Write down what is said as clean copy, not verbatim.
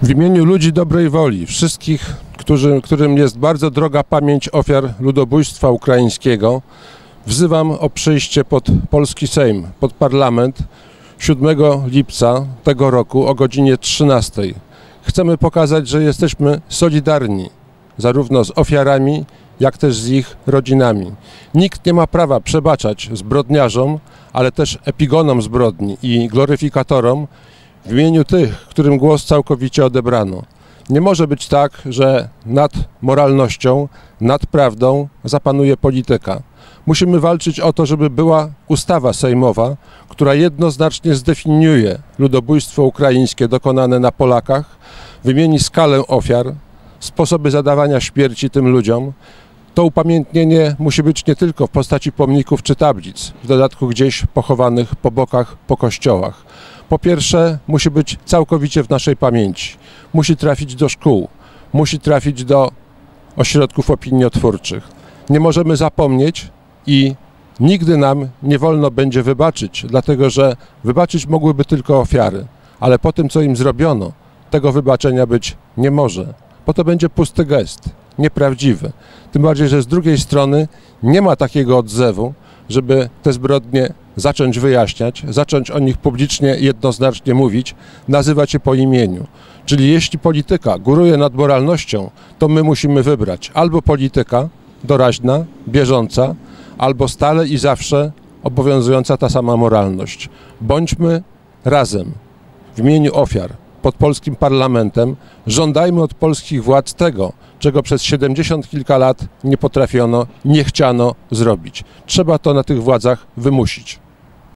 W imieniu ludzi dobrej woli, wszystkich, którym jest bardzo droga pamięć ofiar ludobójstwa ukraińskiego, wzywam o przyjście pod polski Sejm, pod parlament 7 lipca tego roku o godzinie 13. Chcemy pokazać, że jesteśmy solidarni zarówno z ofiarami, jak też z ich rodzinami. Nikt nie ma prawa przebaczać zbrodniarzom, ale też epigonom zbrodni i gloryfikatorom w imieniu tych, którym głos całkowicie odebrano. Nie może być tak, że nad moralnością, nad prawdą zapanuje polityka. Musimy walczyć o to, żeby była ustawa sejmowa, która jednoznacznie zdefiniuje ludobójstwo ukraińskie dokonane na Polakach, wymieni skalę ofiar, sposoby zadawania śmierci tym ludziom. To upamiętnienie musi być nie tylko w postaci pomników czy tablic, w dodatku gdzieś pochowanych po bokach, po kościołach. Po pierwsze, musi być całkowicie w naszej pamięci. Musi trafić do szkół, musi trafić do ośrodków opiniotwórczych. Nie możemy zapomnieć i nigdy nam nie wolno będzie wybaczyć, dlatego że wybaczyć mogłyby tylko ofiary, ale po tym, co im zrobiono, tego wybaczenia być nie może, bo to będzie pusty gest, nieprawdziwy. Tym bardziej, że z drugiej strony nie ma takiego odzewu, żeby te zbrodnie zacząć wyjaśniać, zacząć o nich publicznie jednoznacznie mówić, nazywać je po imieniu. Czyli jeśli polityka góruje nad moralnością, to my musimy wybrać albo polityka doraźna, bieżąca, albo stale i zawsze obowiązująca ta sama moralność. Bądźmy razem w imieniu ofiar pod polskim parlamentem, żądajmy od polskich władz tego, czego przez 70 kilka lat nie potrafiono, nie chciano zrobić. Trzeba to na tych władzach wymusić.